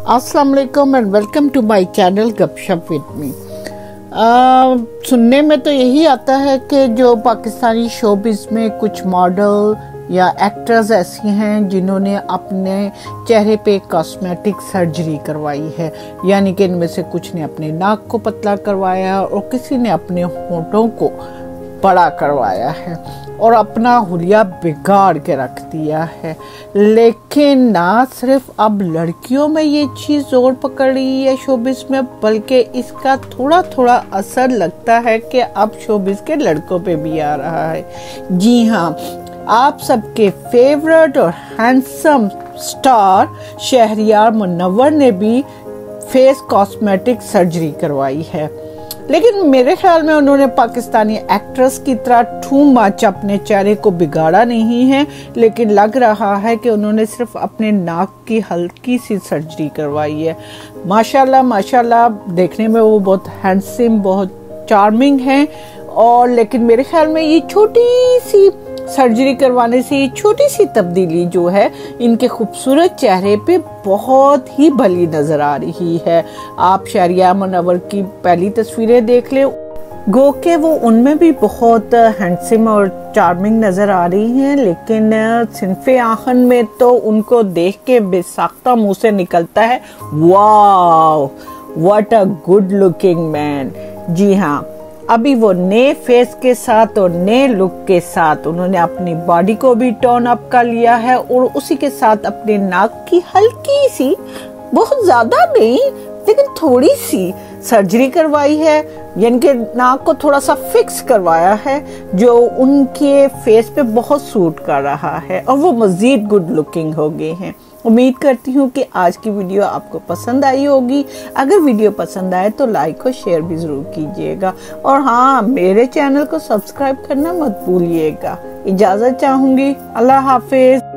अस्सलाम वालेकुम and welcome to my channel Gupshup with me. सुनने में तो यही आता है कि जो पाकिस्तानी शोबिज़ में कुछ मॉडल या एक्टर्स ऐसी हैं जिन्होंने अपने चेहरे पे कॉस्मेटिक सर्जरी करवाई है, यानी कि इनमें से कुछ ने अपने नाक को पतला करवाया और किसी ने अपने होंठों को बड़ा करवाया है और अपना हुलिया बिगाड़ के रख दिया है। लेकिन ना सिर्फ अब लड़कियों में ये चीज़ जोर पकड़ रही है शोबिज़ में, बल्कि इसका थोड़ा थोड़ा असर लगता है कि अब शोबिज़ के लड़कों पे भी आ रहा है। जी हाँ, आप सबके फेवरेट और हैंडसम स्टार शहरियार मुनव्वर ने भी फेस कॉस्मेटिक सर्जरी करवाई है। लेकिन मेरे ख्याल में उन्होंने पाकिस्तानी एक्ट्रेस की तरह टू मच अपने चेहरे को बिगाड़ा नहीं है, लेकिन लग रहा है कि उन्होंने सिर्फ अपने नाक की हल्की सी सर्जरी करवाई है। माशाल्लाह माशाल्लाह, देखने में वो बहुत हैंडसम, बहुत चार्मिंग है। और लेकिन मेरे ख्याल में ये छोटी सी सर्जरी करवाने से ये छोटी सी तब्दीली जो है इनके खूबसूरत चेहरे पे बहुत ही भली नजर आ रही है। आप शहरियार मुनव्वर की पहली तस्वीरें देख ले, गो के वो उनमें भी बहुत हैंडसम और चार्मिंग नजर आ रही हैं, लेकिन सिनफे आखन में तो उनको देख के बेसाख्ता मुंह से निकलता है, wow what a good looking man. जी हाँ, अभी वो नए फेस के साथ और नए लुक के साथ उन्होंने अपनी बॉडी को भी टोन अप कर लिया है और उसी के साथ अपने नाक की हल्की सी, बहुत ज्यादा नहीं लेकिन थोड़ी सी सर्जरी करवाई है, यानी कि नाक को थोड़ा सा फिक्स करवाया है जो उनके फेस पे बहुत सूट कर रहा है और वो मजीद गुड लुकिंग हो गए हैं। उम्मीद करती हूँ कि आज की वीडियो आपको पसंद आई होगी। अगर वीडियो पसंद आए तो लाइक और शेयर भी जरूर कीजिएगा और हाँ, मेरे चैनल को सब्सक्राइब करना मत भूलिएगा। इजाजत चाहूंगी। अल्लाह हाफिज।